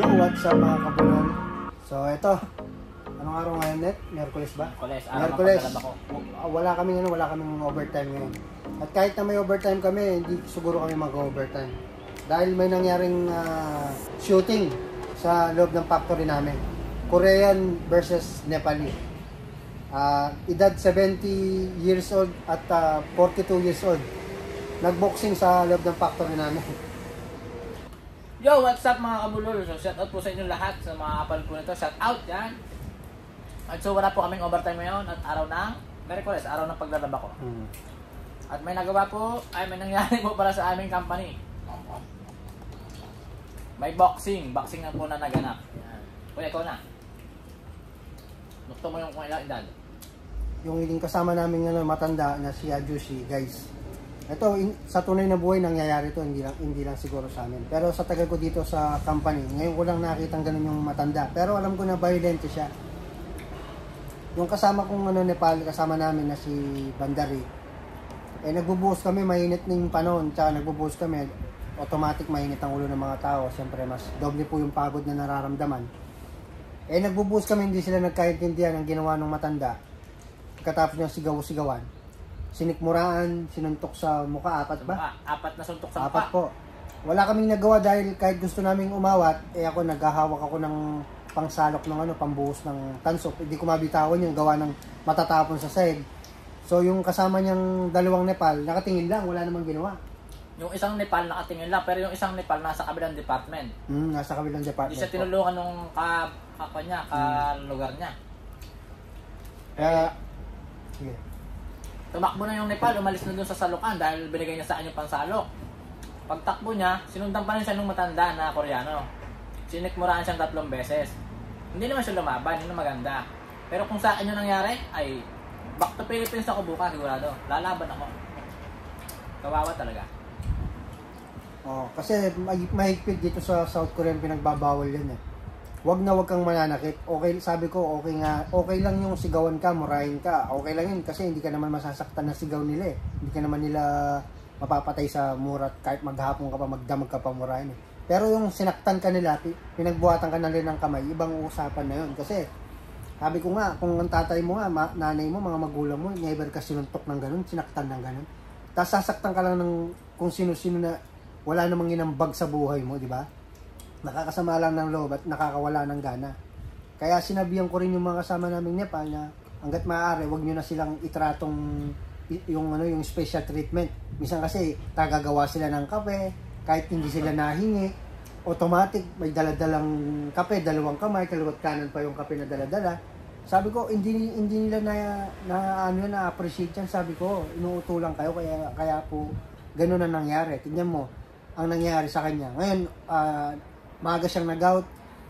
Yo, what's up mga kabulol? So, ito. Anong araw ngayon, Net? Miyerkules ba? Miyerkules. Wala kaming overtime ngayon. At kahit na may overtime kami, hindi siguro kami mag-overtime. Dahil may nangyaring shooting sa loob ng factory namin. Korean versus Nepali. Edad 70 years old at 42 years old. Nagboxing sa loob ng factory namin. Yo, what's up mga kabulol? So, shout out po sa inyo lahat sa mga kapal ko nito. Shout out yan. At so, wala po kaming overtime ngayon at araw ng Miyerkules, araw ng paglalaba ko. At may nagawa po, may nangyari po para sa aming company. May boxing na po na naganap. Yan. Kuya, ikaw na. Nukto mo yung kung ilang edad. Yung iling kasama namin matanda na si Ajushi, guys. Ito, sa tunay na buhay nangyayari to, hindi lang siguro sa amin. Pero sa tagal ko dito sa company, ngayon ko lang nakita ganun yung matanda. Pero alam ko na violent siya. Yung kasama kong Nepal, kasama namin na si Bandari, nagbubuhos kami, mainit na yung panahon, tsaka nagbubuhos kami, automatic mainit ang ulo ng mga tao. Siyempre, mas doble po yung pagod na nararamdaman. Nagbubuhos kami, hindi sila nagkaintindihan ang ginawa ng matanda. Pagkatapos niya sigaw-sigawan, sinikmuraan, sinuntok sa mukha, 4 ba? 4 na suntok sa mukha. 4 po. Wala kaming nagawa dahil kahit gusto naming umawat, ako naghahawak ako ng pangsalok ng pambuhos ng tansok. Hindi ko mabitawan yung gawa ng matatapon sa sahig. So yung kasama niyang dalawang Nepal, nakatingin lang, wala namang ginawa. Yung isang Nepal nakatingin lang, pero yung isang Nepal nasa kabilang department. Nasa kabilang department. Hindi siya tinulungan nung lugar niya. Kaya, sige. Tumakbo na yung Nepal, umalis na dun sa salukan dahil binigay niya sa akin yung pansalok. Pagtakbo niya, sinundan pa rin siya nung matanda na Koreano. Sinikmuraan siyang 3 beses. Hindi naman siya lumaban, yun ang maganda. Pero kung sa akin yung nangyari, ay back to Philippines ako bukas, sigurado. Lalaban ako. Kawawa talaga. Kasi mahigpit dito sa South Korea, pinagbabawal yan eh. Wag kang mananakit. Okay, sabi ko, okay lang yung sigawan ka, murahin ka. Okay lang yun kasi hindi ka naman masasaktan na sigaw nila eh. Hindi ka naman nila mapapatay sa murat kahit maghapon ka pa, magdamag ka pa murahin eh. Pero yung sinaktan ka nila, pinagbuhatan ka na rin ng kamay, ibang usapan na yun. Kasi sabi ko nga, kung ang tatay mo nga, nanay mo, mga magulang mo, never ka sinuntok ng ganun, sinaktan ng ganun. Tapos sasaktan ka lang ng kung sino-sino na wala namang inambag sa buhay mo, di ba? Nakakasama lang ng loob at nakakawala ng gana. Kaya sinabihan ko rin yung mga kasama naming Nepal na hanggat maaari, wag nyo na silang itratong yung special treatment. Minsan kasi tagagawa sila ng kape, kahit hindi sila nahingi, automatic may daladalang kape, 2 kamay, kaliwat kanan pa yung kape na daladala. Sabi ko, hindi nila na appreciate yan. Sabi ko, inuutulan kayo, kaya po ganun ang nangyari. Tingnan mo ang nangyari sa kanya. Ngayon, maaga siyang nag-out.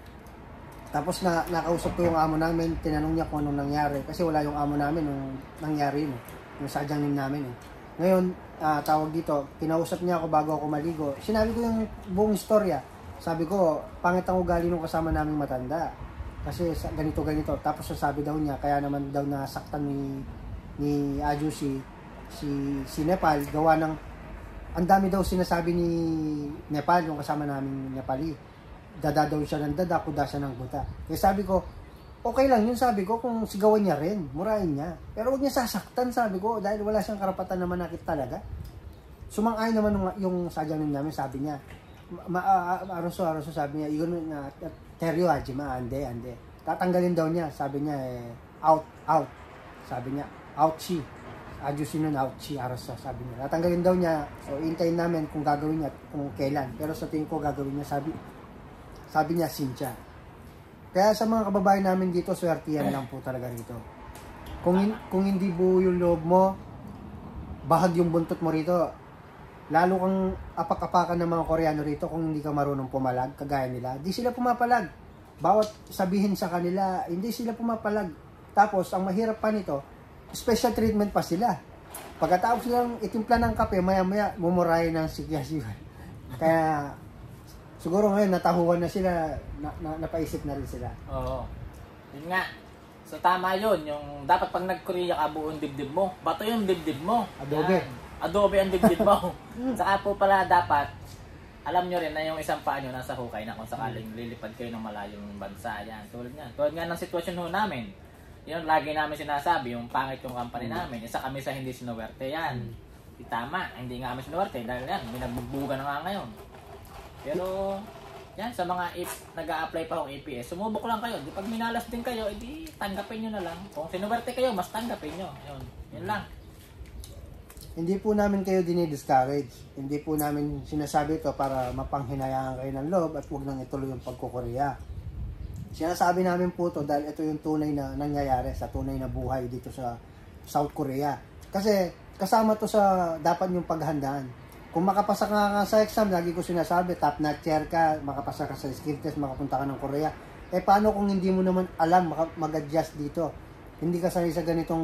Tapos nakausap ko yung amo namin, tinanong niya kung anong nangyari. Kasi wala yung amo namin nung nangyari yun. Yung sadyang namin eh. Ngayon, tawag dito, kinausap niya ako bago ako maligo. Sinabi ko yung buong istorya. Sabi ko, pangit ang ugali nung kasama naming matanda. Kasi ganito. Tapos sabi daw niya, kaya naman daw nasaktan ni Ajushi, si Nepal, gawa ng, ang dami daw sinasabi ni Nepal, yung kasama naming Nepali. Dada daw siya ng dada, kuda siya ng kuda. Kaya sabi ko, okay lang yun, sabi ko, kung sigawan niya rin, murahin niya. Pero huwag niya sasaktan, sabi ko, dahil wala siyang karapatan na manakit talaga. Sumang-ay naman yung sadyang namin, sabi niya, araso, sabi niya, yun na, teryo, hajima, ande. Tatanggalin daw niya, sabi niya, out. Sabi niya, out she. Ajusin nun, out she, araso, sabi niya. Tatanggalin daw niya, so hintayin namin kung gagawin niya, kung kailan. Pero sa tingin ko, gagawin niya, sabi niya, Cynthia. Kaya sa mga kababayan namin dito, swertiyan lang po talaga rito. Kung hindi buo yung loob mo, bahag yung buntot mo rito, lalo kang apak-apakan ng mga Koreano rito kung hindi ka marunong pumalag, kagaya nila. Di sila pumapalag. Bawat sabihin sa kanila, hindi sila pumapalag. Tapos, ang mahirap pa nito, special treatment pa sila. Pagkatapos silang itimpla ng kape, maya-maya, mumurahin ng sikyasiwan. Kaya, siguro ngayon, natahuan na sila, napaisip na rin sila. Oo. Yun nga. So tama yun, yung dapat pag nag-Korea ka, buong dibdib mo. Bato yung dibdib mo. Adobe. Adobe ang dibdib mo. Saka po pala dapat, alam nyo rin na yung isang paa nyo nasa hukay na kung sakaling lilipad kayo ng malayong bansa. Yan, tulad nga. Tulad nga ng sitwasyon ho namin. Yun, lagi namin sinasabi, yung pangit yung company namin. Isa kami sa hindi sinuwerte yan. Di tama, hindi nga kami sinuwerte dahil yan, binabugbugan na nga ngayon. Pero, yan, sa mga nag-a-apply pa akong APS, sumubok lang kayo. Di pag minalas din kayo, edi tanggapin nyo na lang. Kung sinuwerte kayo, mas tanggapin nyo. Yun lang. Hindi po namin kayo dinidiscourage. Hindi po namin sinasabi ito para mapanghinayaan kayo ng loob at huwag nang ituloy yung pagkukorea. Sinasabi namin po ito dahil ito yung tunay na nangyayari sa tunay na buhay dito sa South Korea. Kasi kasama to sa dapat yung paghandaan. Kung makapasa ka sa exam, lagi ko sinasabi, top notcher ka, makapasa ka sa skill test, makapunta ka ng Korea. Eh paano kung hindi mo naman alam mag-adjust dito? Hindi ka sanay sa ganitong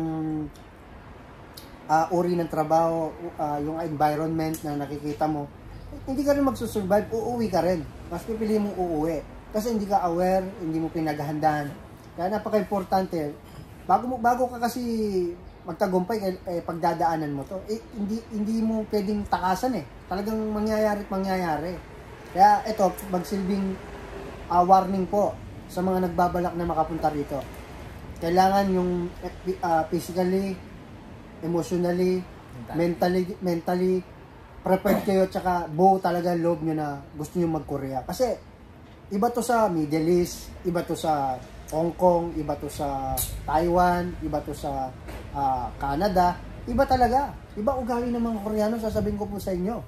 uri ng trabaho, yung environment na nakikita mo, hindi ka rin magsusurvive, uuwi ka rin. Mas pipili mong uuwi. Kasi hindi ka aware, hindi mo pinaghahandaan. Kaya napaka-importante, bago ka kasi magtagumpay, pagdadaanan mo to, hindi mo pwedeng takasan Talagang mangyayari at mangyayari. Kaya ito, magsilbing warning po sa mga nagbabalak na makapunta rito. Kailangan yung physically, emotionally, mentally prepared kayo, tsaka buo talaga loob nyo na gusto nyo mag-Korea. Kasi iba to sa Middle East, iba to sa Hong Kong, iba to sa Taiwan, iba to sa Canada, iba talaga. Iba ugali ng mga Koreano, sasabihin ko po sa inyo.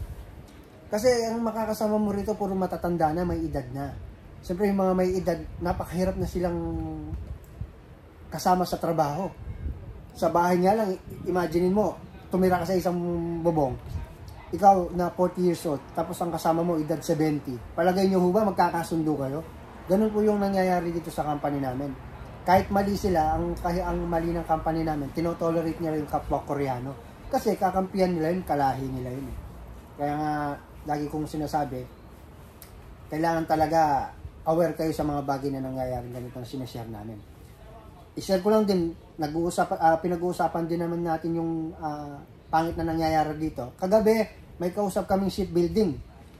Kasi ang makakasama mo rito puro matatanda na, may edad na. Siyempre yung mga may edad, napakahirap na silang kasama sa trabaho. Sa bahay nga lang, imaginein mo, tumira ka sa isang bubong, ikaw na 40 years old, tapos ang kasama mo edad 70. Palagay nyo ba magkakasundo kayo? Ganun po yung nangyayari dito sa company namin. Kahit mali sila, ang mali ng company namin, tinotolerate nila yung kapwa Koreano. Kasi kakampihan nila yun, kalahi nila yun. Kaya nga, lagi kong sinasabi, kailangan talaga aware kayo sa mga bagay na nangyayari ganito na sinashare namin. I-share ko lang din, pinag-uusapan din naman natin yung pangit na nangyayari dito. Kagabi, may kausap kaming shipbuilding.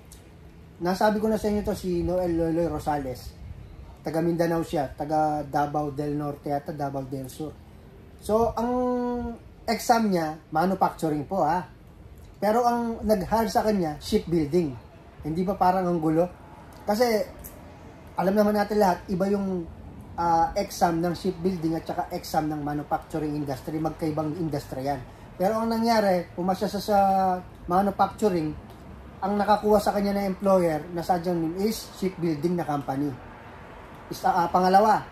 Nasabi ko na sa inyo to, si Noel Loloy Rosales. Taga Mindanao siya, taga Davao del Norte at Davao del Sur. So, ang exam niya, manufacturing po Pero ang nag-hire sa kanya, shipbuilding. Hindi ba parang ang gulo? Kasi, alam naman natin lahat, iba yung exam ng shipbuilding at saka exam ng manufacturing industry, magkaibang industry yan. Pero ang nangyari, pumasya sa manufacturing, ang nakakuha sa kanya na employer na sadyang name is shipbuilding na company. Pangalawa,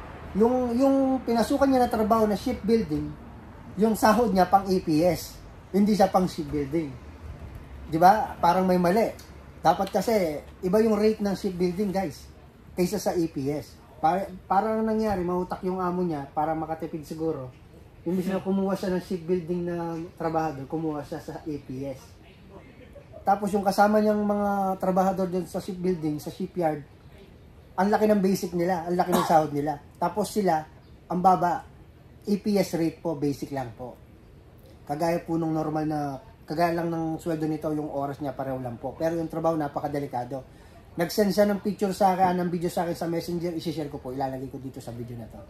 yung pinasukan niya na trabaho na shipbuilding, yung sahod niya pang EPS, hindi siya pang shipbuilding. Di ba? Parang may mali. Dapat kasi, iba yung rate ng shipbuilding, guys, kaysa sa EPS. Parang nangyari, mautak yung amo niya para makatipid siguro. Imbis na kumuha siya ng shipbuilding na trabahador, kumuha siya sa APS. Tapos yung kasama niyang mga trabahador doon sa shipbuilding, sa shipyard, ang laki ng basic nila, ang laki ng sahod nila. Tapos sila, ang baba, APS rate po, basic lang po. Kagaya po nung normal na, kagaya lang ng sweldo nito, yung oras niya pareho lang po. Pero yung trabaho, napakadelikado. Nag-send siya ng picture sa akin, ng video sa akin sa Messenger, i-share ko po, ilalagay ko dito sa video na to.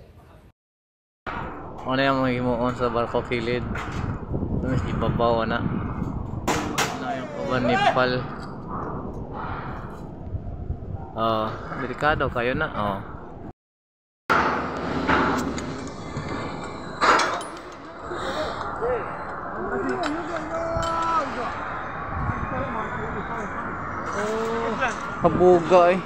Ano yung mga himuon sa barko kilid? Mas ibabaw na. Ano yung kabanipal? Delikado kayo na. Kabuga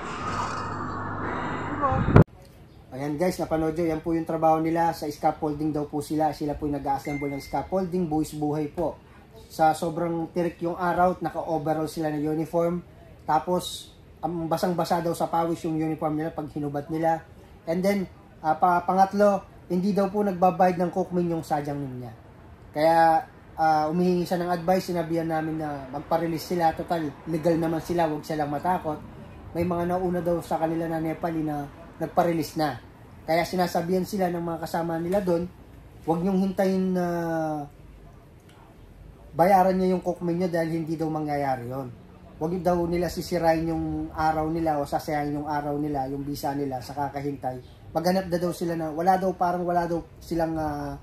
Ayan guys, napanood nyo, yan po yung trabaho nila. Sa scaffolding daw po sila. Sila po yung nag-assemble ng scaffolding, buwis buhay po. Sa sobrang tirik yung araw, naka-overall sila ng uniform. Tapos, basang-basa daw sa pawis yung uniform nila pag hinubat nila. And then, pangatlo, hindi daw po nagbabayad ng cookmin yung sadyang niya. Kaya, umihingi siya ng advice, sinabihan namin na magpa-release sila. Total, legal naman sila, huwag silang matakot. May mga nauna daw sa kanila na Nepali na nagpa-release na. Kaya sinasabihan sila ng mga kasama nila doon, huwag niyong hintayin na bayaran niya yung cookmin niya dahil hindi daw mangyayari yon. wag daw nila sisirain yung araw nila o sasayangin yung araw nila, yung visa nila sa kakahintay. Maghanap daw sila na wala daw silang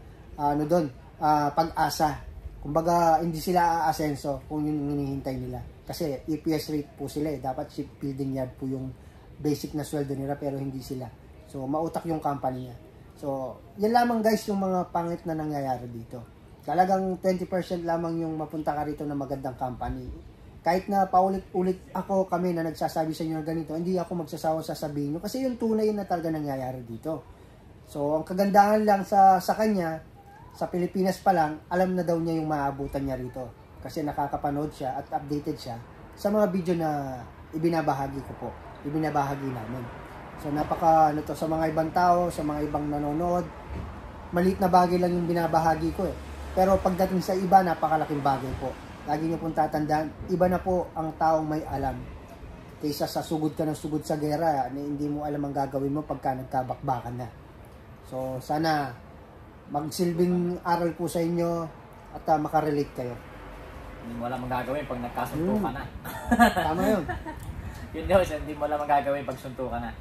pag-asa. Kumbaga hindi sila aasenso kung yun yung hinihintay nila. Kasi EPS rate po sila eh. Dapat shipbuilding yard po yung basic na sweldo nila pero hindi sila. So mautak yung company niya. So yan lamang guys yung mga pangit na nangyayari dito. Talagang 20% lamang yung mapunta ka rito na magandang company. Kahit na paulit-ulit kami na nagsasabi sa inyo na ganito, hindi ako magsasawa sasabihin nyo kasi yung tunay na talaga nangyayari dito. So ang kagandahan lang sa kanya, sa Pilipinas pa lang, alam na daw niya yung maabutan niya rito. Kasi nakakapanood siya at updated siya sa mga video na ibinabahagi ko po. Ibinabahagi namin. So sa mga ibang tao, sa mga ibang nanonood, maliit na bagay lang yung binabahagi ko eh. Pero pagdating sa iba, napakalaking bagay po. Lagi niyo pong tatandaan, iba na po ang taong may alam. Kaysa sa sugod ka ng sugod sa gera, na hindi mo alam ang gagawin mo pagka nagkabakbakan na. So, sana magsilbing aral po sa inyo at makarelate kayo. Hindi mo alam ang gagawin pag nagkasuntukan na. Tama yun. Yun yun, hindi mo alam ang gagawin pag suntukan na.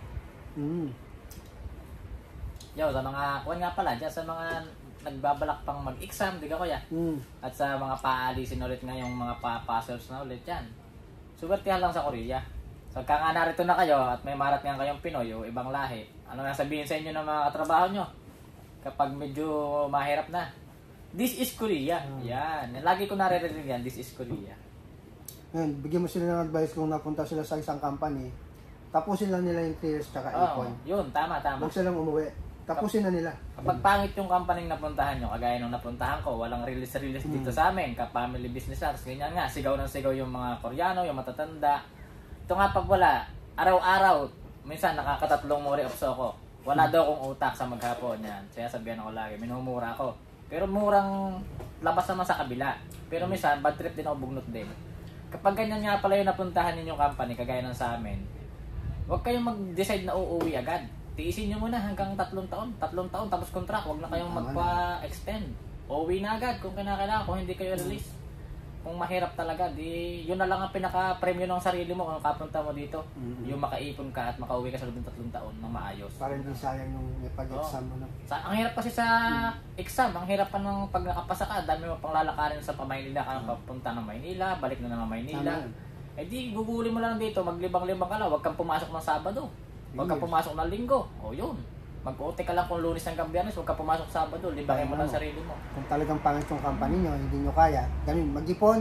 Yo, sa mga, kuwan nga pala, dyan sa mga nagbabalak pang mag-exam, di ka kuya? At sa mga paalisin ulit nga yung mga pa-puzzles na ulit yan. Subertihan lang sa Korea. So, kung nga narito na kayo at may marating kayong Pinoy o ibang lahi, ano nga sabihin sa inyo ng mga katrabaho nyo? Kapag medyo mahirap na, this is Korea. Yan. Lagi ko naririnig yan, this is Korea. Yan, bigyan mo sila ng advice kung napunta sila sa isang company, tapusin lang nila yung 3 years tsaka ipon. Yun, tama. Huwag silang umuwi. Tapusin na nila. Kapag pangit yung company napuntahan nyo, kagaya nung napuntahan ko, walang release dito sa amin, ka-family business lang, ganyan nga, sigaw ng sigaw yung mga Koreano, yung matatanda. Ito nga pag wala, araw-araw, minsan nakakatatlong mori of soko. Wala daw kong utak sa maghapon yan. Kaya sabihan ako lagi, minumura ako. Pero murang labas naman sa kabila. Pero minsan, bad trip din ako, bugnot din. Kapag ganyan nga pala yung napuntahan ninyong company, kagaya ng sa amin, huwag kayong mag-decide na uuwi agad. Tiisin nyo muna hanggang 3 taon. 3 taon, tapos contract. Huwag na kayong magpa-extend. Uuwi na agad kung kinakailangan, kung hindi kayo release. Kung mahirap talaga, di yun na lang ang pinaka-premyo ng sarili mo kung kapunta mo dito. Yung makaipon ka at makauwi ka sa loob ng 3 taon na maayos. Para hindi sayang yung pag-exam mo. Ang hirap kasi sa exam, ang hirap pa ng pag nakapasa ka, dami mo pang lalakarin sa Maynila ka papunta ng Maynila, balik na ng Maynila. Eh di, guguli mo lang dito, maglibang-libang ka lang, huwag kang pumasok ng Sabado. Huwag kang pumasok ng Linggo. O yun. Mag-OT ka lang kung Lunes hanggang Biyernes, huwag kang pumasok Sabado. Libangin mo lang sarili mo. Kung talagang pangit yung company nyo, hindi nyo kaya, ganun, mag-ipon,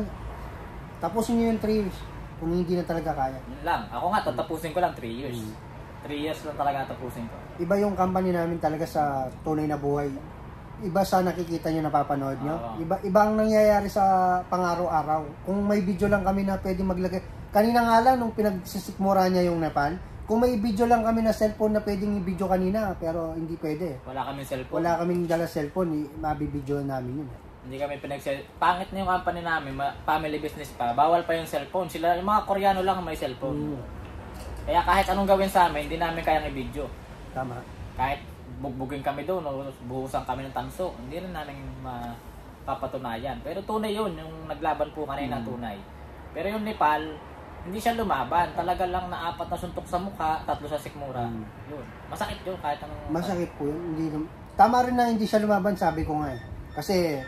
tapusin nyo yung 3 years. Kung hindi na talaga kaya. Yun lang. Ako nga, tatapusin ko lang 3 years. 3 years lang talaga tapusin ko. Iba yung company namin talaga sa tunay na buhay. Iba sa nakikita nyo, napapanood nyo. Iba ang nangyayari sa pang-araw-araw. Kung may video lang kami na pwede maglagay. Kanina nga lang, nung pinagsisikmura niya yung Nepal, kung may video lang kami na cellphone na pwedeng i-video kanina, pero hindi pwede. Wala kaming cellphone. Wala kaming dala cellphone, mabibideo namin yun. Hindi kami pangit na yung company namin, family business pa. Bawal pa yung cellphone. Sila, yung mga Koreano lang may cellphone. Kaya kahit anong gawin sa amin, hindi namin kayang i-video. Tama. Kahit bugbugin kami doon, o buhusan kami ng tanso, hindi rin namin mapapatunayan. Pero tunay yun, yung naglaban po kanina tunay. Pero yung Nepal, hindi siya lumaban. Talaga lang na 4 na suntok sa mukha, 3 sa sikmura. Yun. Masakit yun kahit anong... Masakit po yun. Tama rin na hindi siya lumaban, sabi ko nga eh. Kasi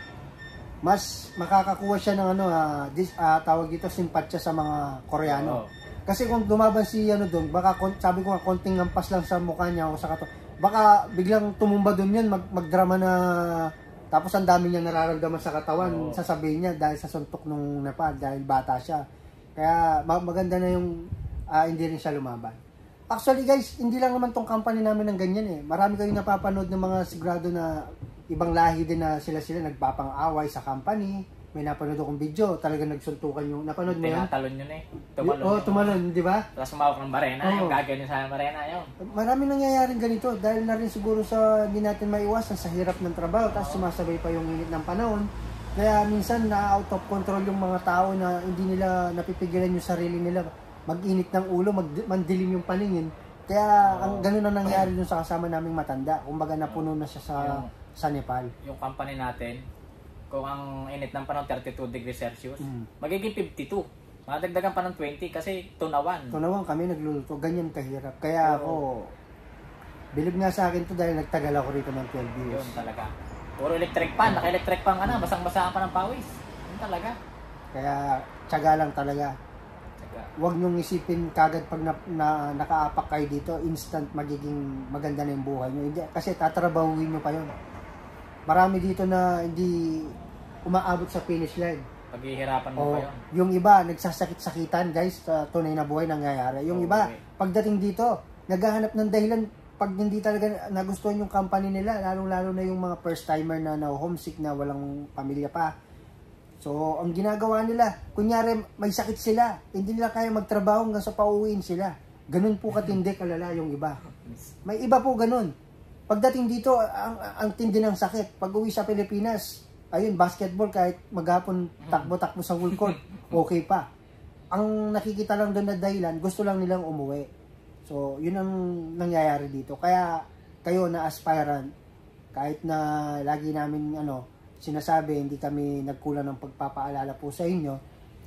mas makakakuha siya ng tawag dito, simpatya sa mga Koreano. Kasi kung lumaban si doon, baka sabi ko nga konting lampas lang sa mukha niya o sa baka biglang tumumba doon yun, magdrama na tapos ang dami niyang nararamdaman sa katawan, sasabihin niya dahil sa suntok nung Nepal, dahil bata siya. Kaya maganda na yung hindi rin siya lumaban. Actually guys, hindi lang naman tong company namin ng ganyan eh. Marami kayong napapanood ng mga sigurado na ibang lahi din na sila nagpapang-away sa company. May napanood akong video, talagang nagsuntukan yung napanood mo yan? Tinatalon yun eh. Tumalon, di ba? Tapos sumawak ng barena, yung gagawin sa barena yun. Marami nangyayaring ganito dahil na rin siguro sa hindi natin maiwasan sa hirap ng trabaho, tapos sumasabay pa yung init ng panahon. Kaya minsan na-out of control yung mga tao na hindi nila napipigilan yung sarili nila. Mag-init ng ulo, mandilim yung paningin. Kaya ang ganun ang nangyari dun sa kasama naming matanda. Kumbaga napuno na siya sa Nepal. Yung company natin, kung ang init ng panahon 32 degrees Celsius, magiging 52. Madagdagan pa ng 20 kasi tunawan. Tunawan kami nagluluto. Ganyan kahirap. Kaya ako, bilib nga sa akin to dahil nagtagal ako rito ng 12 years. Yun talaga. Puro electric pan. Naka-electric pan ka na. Basang-basaan ka ng pawis. Yun talaga. Kaya tiyaga lang talaga. Huwag niyong isipin kagad pag nakaapak kayo dito, instant magiging maganda na yung buhay niyo. Hindi, kasi tatrabahuin niyo pa yun. Marami dito na hindi umaabot sa finish line. Paghihirapan mo pa yun. Yung iba, nagsasakit-sakitan guys, sa tunay na buhay nangyayari. Yung iba, pagdating dito, naghahanap ng dahilan pag hindi talaga nagustuhan yung company nila, lalong-lalo na yung mga first-timer na homesick na walang pamilya pa. So, ang ginagawa nila, kunyari may sakit sila, hindi nila kaya magtrabaho hanggang sa pauwiin sila. Ganun po katindi kalala yung iba. May iba po ganun. Pagdating dito, ang tindi ng sakit. Pag uwi sa Pilipinas, ayun, basketball kahit maghapon takbo-takbo sa full court, okay pa. Ang nakikita lang doon na dahilan, gusto lang nilang umuwi. So, yun ang nangyayari dito. Kaya, kayo na aspirant, kahit na lagi namin, sinasabi, hindi kami nagkulang ng pagpapaalala po sa inyo,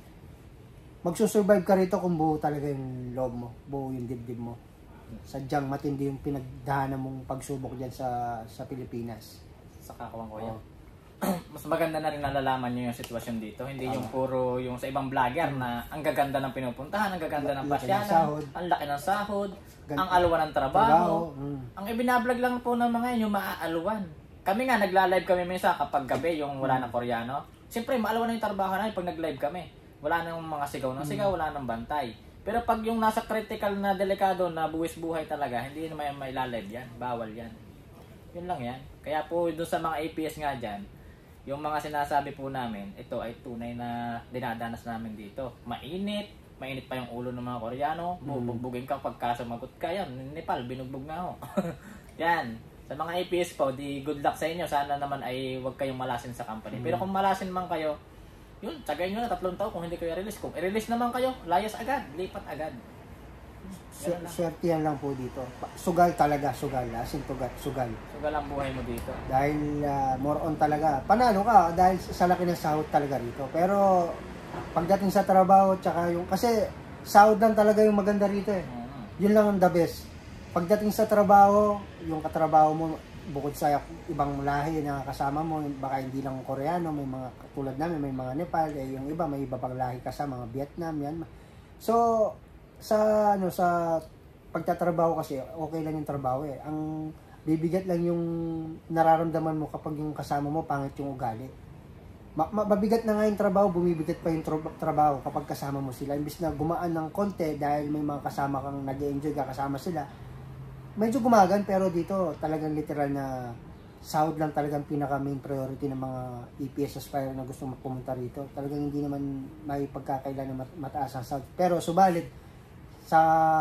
magsusurvive ka rito kung buo talaga yung loob mo, buo yung dibdib mo. Sadyang matindi yung pinagdaanan mong pagsubok dyan sa Pilipinas. Sa kakawang ko yan. Mas maganda na rin nalalaman nyo yung sitwasyon dito. Hindi yung puro yung sa ibang vlogger na ang gaganda ng pinupuntahan, ang gaganda ng pasyanan, ang laki ng sahod, ang alwan ng trabaho. Ang ibinablog lang po ng mga yun, yung maaalwan. Kami nga, nagla-live kami minsan kapag gabi, yung wala ng Koreano. Siyempre, maalawa na yung trabaho namin pag nag-live kami. Wala nang mga sigaw ng sigaw, wala nang bantay. Pero pag yung nasa critical na delikado na buwis buhay talaga, hindi naman may live yan. Bawal yan. Yun lang yan. Kaya po, doon sa mga APS nga dyan, yung mga sinasabi po namin, ito ay tunay na dinadanas namin dito. Mainit pa yung ulo ng mga Koreano. Bubugbugin ka pagka sumagot ka. Yan, Nepal, binugbog na ako. Yan. Sa mga APS po, di good luck sa inyo. Sana naman ay huwag kayong malasin sa company. Pero kung malasin man kayo, yun, tsagayin nyo na 3 taon kung hindi kayo i-release. Kung i-release naman kayo, layas agad, lipat agad. Swerte yan lang po dito. Sugal talaga, sugal. Asin sugal. Sugal ang buhay mo dito. Dahil more on talaga. Panalo ka dahil sa laki ng sahod talaga rito. Pero pagdating sa trabaho, tsaka yung, kasi sahod lang talaga yung maganda rito eh. Yun lang ang the best. Pagdating sa trabaho, yung katrabaho mo, bukod sa ibang lahi na kasama mo, baka hindi lang Koreano, may mga tulad namin, may mga Nepal, yung iba, may iba pang lahi kasama, mga Vietnam, yan. So, sa pagtatrabaho kasi, okay lang yung trabaho eh. Ang bibigat lang yung nararamdaman mo kapag yung kasama mo, pangit yung ugali. Mabigat na nga yung trabaho, bumibigat pa yung trabaho kapag kasama mo sila. Imbis na gumaan ng konti dahil may mga kasama kang nag-enjoy ka kasama sila, medyo gumagan, pero dito talagang literal na sahod lang talagang pinaka main priority ng mga EPS aspirant na gusto pumunta rito. Talagang hindi naman may pagkakailan na mataas ang sahod. Pero subalit, sa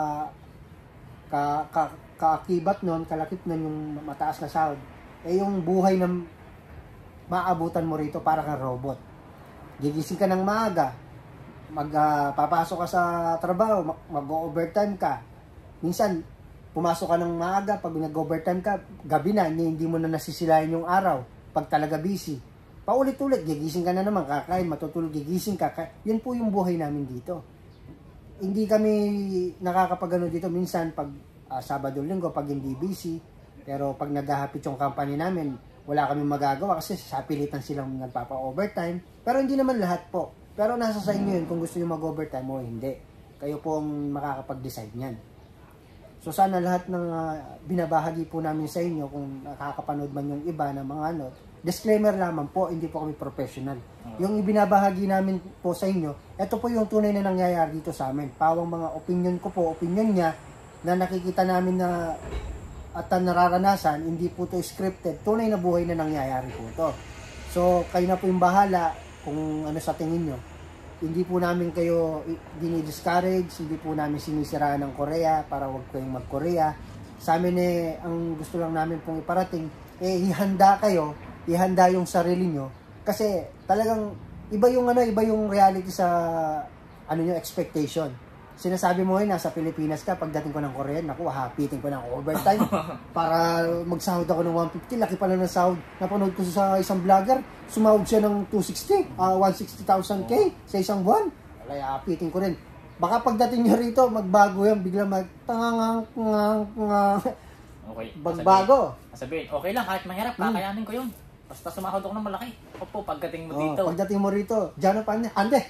kaakibat nun, kalakip nun yung mataas na sahod, yung buhay na maabutan mo rito para kang robot. Gigising ka ng maaga, papasok ka sa trabaho, mag-overtime ka. Minsan, pumasok ka ng maaga, pag nag-overtime ka, gabi na, hindi mo na nasisilayan yung araw. Pag talaga busy, paulit-ulit, gigising ka na naman, kakain, matutulog, gigising ka. Yun po yung buhay namin dito. Hindi kami nakakapagano dito minsan pag Sabado, Linggo, pag hindi busy. Pero pag naghahapit yung company namin, wala kami magagawa kasi sa pilitan silang nagpapa-overtime. Pero hindi naman lahat po. Pero nasa sa inyo yun kung gusto nyo mag-overtime o hindi. Kayo po ang makakapag-decide niyan. So sana lahat ng binabahagi po namin sa inyo, kung nakakapanood man yung iba na mga disclaimer lamang po, hindi po kami professional. Yung ibinabahagi namin po sa inyo, ito po yung tunay na nangyayari dito sa amin. Pawang mga opinion ko po, opinion niya, na nakikita namin na at nararanasan, hindi po to scripted, tunay na buhay na nangyayari po to. So kayo na po yung bahala kung ano sa tingin nyo. Hindi po namin kayo dinidiscourage, hindi po namin sinisiraan ng Korea para wag kayong mag-Korea. Sa amin ang gusto lang namin pong iparating, ihanda kayo, ihanda yung sarili nyo. Kasi talagang iba yung reality sa nyo expectation. Sinasabi mo nasa Pilipinas ka, pagdating ko ng Korea, naku, hapitin ko ng overtime para magsahod ako ng 150. Laki pala ng sahod. Napanood ko sa isang vlogger, sumahod siya ng 160,000 K sa isang buwan. Kaya apitin ko rin. Baka pagdating nyo rito, magbago yan, bigla Okay. Bagbago. Sabihin, okay lang, kahit mahirap, kakayanin ko yun. Basta sumahod ako ng malaki. Opo, pagdating mo dito. Pagdating mo rito, dyan pa niya, ande!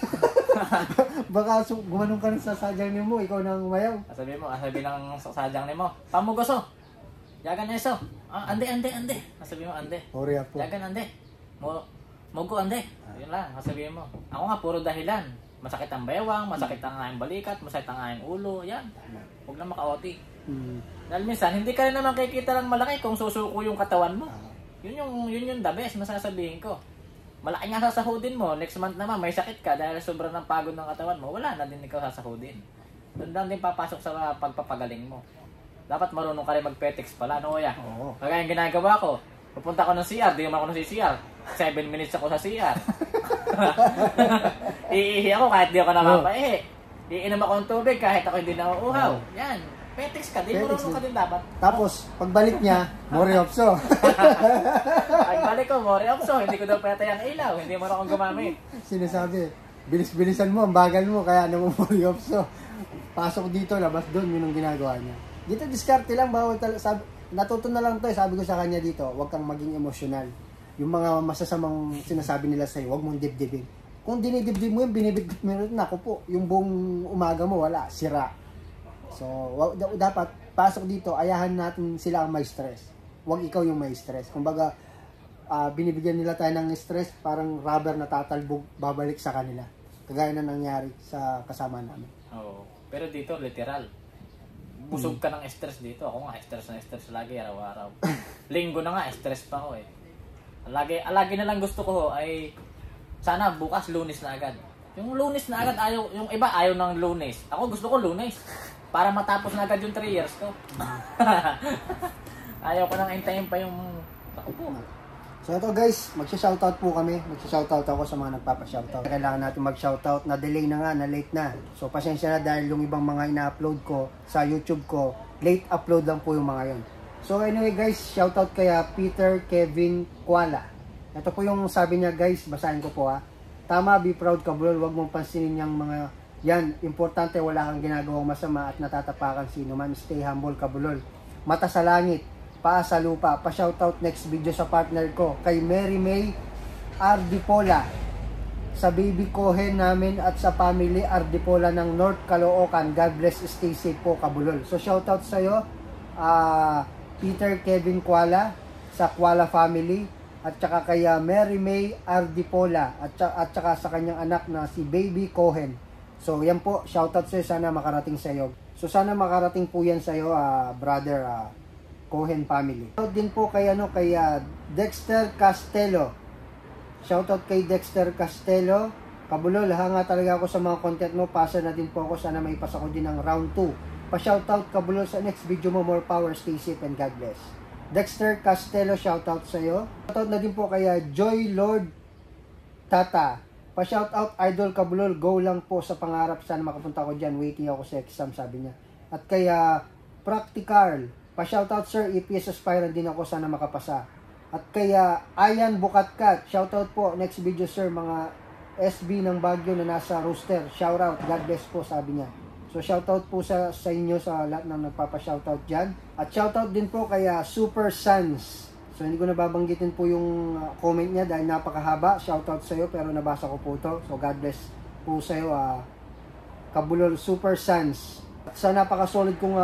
Baka gumanong ka sa sadyang mo, ikaw nang umayaw. Sabihin ng sadyang mo, pamugoso. Yagan eso. Ande. Sabihin mo, ande. Orya po. Yagan, ande. Mogo, ande. Yun lang, sabihin mo. Ako nga, puro dahilan. Masakit ang bewang, masakit ang aking balikat, masakit ang aking ulo. Yan. Huwag na maka-OT. Dahil minsan, hindi ka rin naman kikita lang malaki kung susuko yung katawan mo. Yun yung the best na sasabihin ko. Malaki nga sasahudin mo, next month naman may sakit ka dahil sobrang ng pagod ng katawan mo, wala na din ikaw sasahudin. Doon lang din papasok sa pagpapagaling mo. Dapat marunong ka rin mag-petex pala, no kuya? Oo. Kaya yung ginagawa ko, pupunta ko ng CR, di naman ako ng CR. 7 minutes ako sa CR. Iihi ako kahit di ako nakapaihi. Iinom ako ng tubig kahit ako hindi nauuhaw. Yan. Petex ka din, marunong ka din dapat. Tapos, pagbalik niya, Moriopso. Pagbalik ko, Moriopso, hindi ko daw patay ang ilaw, hindi mo na akong gumamit. Sinasabi, bilis-bilisan mo, ang bagal mo, kaya naman Moriopso. Pasok dito, labas doon, yun ang ginagawa niya. Dito, diskarte lang, bawal talaga. Natuto na lang to, sabi ko sa kanya dito, huwag kang maging emosyonal. Yung mga masasamang sinasabi nila sa'yo, huwag mong dibdibin. Kung dinidibdib mo yun, binibigit mo rin, naku po, yung buong umaga mo, wala, sira. So, dapat pasok dito, ayahan natin sila ang may stress. Huwag ikaw yung may stress. Kumbaga, binibigyan nila tayo ng stress, parang rubber na tatalbog, babalik sa kanila. Kagaya na nangyari sa kasama namin. Oo. Pero dito, literal. Busog ka ng stress dito. Ako nga, stress lagi, araw-araw. Linggo na nga, stress pa ako eh. Lagi na lang gusto ko ay, sana bukas, Lunes na agad. Yung Lunes na agad, yung iba ayaw ng Lunes. Ako gusto ko Lunes. Para matapos na agad yung 3 years ko. Ayaw ko nang hintayin pa yung... Ako po. So ito guys, magsha-shoutout po kami. Magsha-shoutout ako sa mga nagpapa-shoutout. Kailangan natin mag-shoutout na delay na nga, na late na. So pasensya na dahil yung ibang mga ina-upload ko sa YouTube ko, late upload lang po yung mga yon. So anyway guys, shoutout kaya Peter Kevin Kuala. Ito po yung sabi niya guys, basahin ko po ha. Tama, be proud Kabulol, wag mong pansinin yung mga... Yan, importante wala kang ginagawang masama at natatapakan sino man. Stay humble, Kabulol. Mata sa langit, paa sa lupa. Pa-shoutout next video sa partner ko, kay Mary May Ardipola, sa baby Cohen namin at sa family Ardipola ng North Caloocan. God bless, stay safe po, Kabulol. So shoutout sa'yo, Peter Kevin Kuala, sa Kuala family, at saka kay Mary May Ardipola, at saka sa kanyang anak na si baby Cohen. So, yan po, shoutout sa'yo, sana makarating sa'yo. So, sana makarating po yan sa'yo, brother Cohen family. Shoutout din po kay, Dexter Castello. Shoutout kay Dexter Castello. Kabulol, hanga talaga ako sa mga content mo. Pasa na din po ako, sana may ipasa ko din ng round 2. Pa-shoutout, Kabulol, sa next video mo. More power, stay safe, and God bless. Dexter Castello, shoutout sa'yo. Shoutout na din po kay Joy Lord Tata. Pa-shoutout, Idol Kabulol, go lang po sa pangarap. Sana makapunta ko dyan. Waiting ako sa exam, sabi niya. At kaya Practical, pa-shoutout sir, EPS aspirant din ako. Sana makapasa. At kaya Ayan Bukatkat, shoutout po. Next video sir, mga SB ng Baguio na nasa roster. Shoutout, God bless po, sabi niya. So shoutout po sa inyo, sa lahat ng nagpapa-shoutout dyan. At shoutout din po kay Super Sans. So hindi ko nababanggitin po yung comment niya dahil napakahaba. Shoutout sa iyo pero nabasa ko po ito. So God bless po sa iyo, Kabulol Super Sans. Sa napaka-solid kong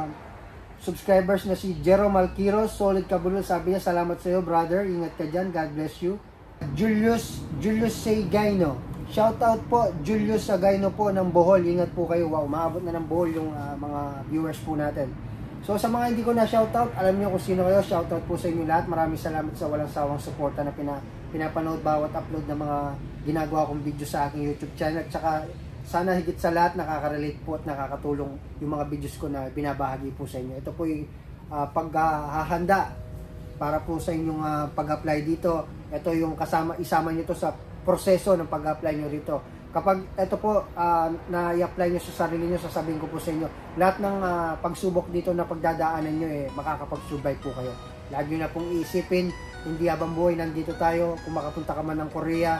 subscribers na si Jerome Alquiros, solid Kabulol, sabi niya salamat sa iyo brother, ingat ka dyan, God bless you. Julius Segaino, shoutout po Julius Segaino po ng Bohol, ingat po kayo. Wow, maabot na ng Bohol yung mga viewers po natin. So sa mga hindi ko na shoutout, alam niyo kung sino kayo, shoutout po sa inyo lahat. Maraming salamat sa walang sawang suporta na pinapanood bawat upload ng mga ginagawa kong video sa aking YouTube channel. At saka sana higit sa lahat nakaka-relate po at nakakatulong yung mga videos ko na binabahagi po sa inyo. Ito po yung paghahanda para po sa inyong pag-apply dito. Ito yung isama niyo to sa proseso ng pag-apply niyo rito. Kapag ito po na-i-apply nyo sa sarili nyo, sasabihin ko po sa inyo, lahat ng pagsubok dito na pagdadaanan nyo, makakapag-survive po kayo. Lagi nyo na pong iisipin, hindi habang buhay nandito tayo, kung makapunta ka man ng Korea,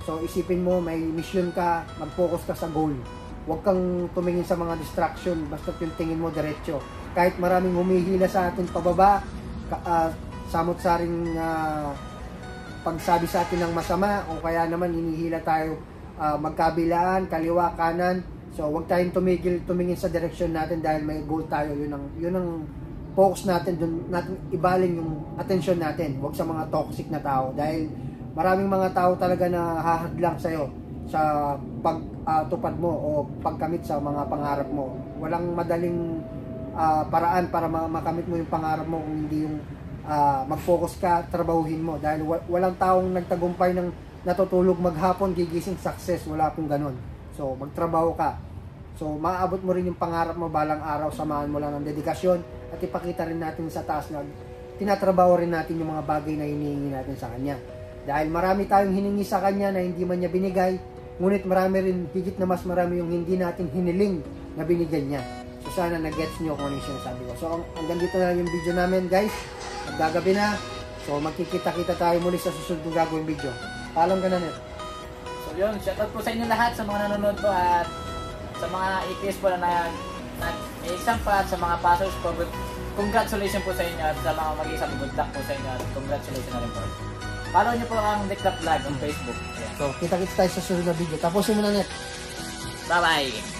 So isipin mo, may mission ka, mag-focus ka sa goal. Huwag kang tumingin sa mga distraction, basta yung tingin mo diretso. Kahit maraming humihila sa atin pababa, samot-saring pagsabi sa atin ng masama, o kaya naman hinihila tayo magkabilaan, kaliwa, kanan. So huwag tayong tumingin sa direksyon natin dahil may goal tayo. Yun ang focus natin, dun natin ibaling yung attention natin. Huwag sa mga toxic na tao dahil maraming mga tao talaga na hahadlang sa'yo sa pagtupad mo o pagkamit sa mga pangarap mo. Walang madaling paraan para makamit mo yung pangarap mo kung hindi yung mag-focus ka, trabahuhin mo. Dahil walang taong nagtagumpay ng natutulog maghapon, gigising success. Wala pong ganun. So, magtrabaho ka. So, maaabot mo rin yung pangarap mo balang araw, samahan mo lang ng dedikasyon at ipakita rin natin sa taas na tinatrabaho rin natin yung mga bagay na hinihingi natin sa Kanya. Dahil marami tayong hiningi sa Kanya na hindi man niya binigay, ngunit marami rin, higit na mas marami yung hindi natin hiniling na binigyan niya. So, sana na-gets nyo kung ano yung sinasabi ko. So, hanggang dito na lang yung video namin, guys. Maggagabi na. So, magkikita-kita tayo muli sa susunod ng gagawing video. Paalam ka na, Net. So yun, shoutout po sa inyo lahat sa mga nanonood po at sa mga APS po na nag-exam pa at sa mga passers po. Congratulations po sa inyo at sa mga mag-isang good luck po sa inyo at congratulations na rin po. Follow nyo po ang Declap Vlog on Facebook. So, kita-kita tayo sa susunod na video. Tapusin mo na, Net. Bye-bye!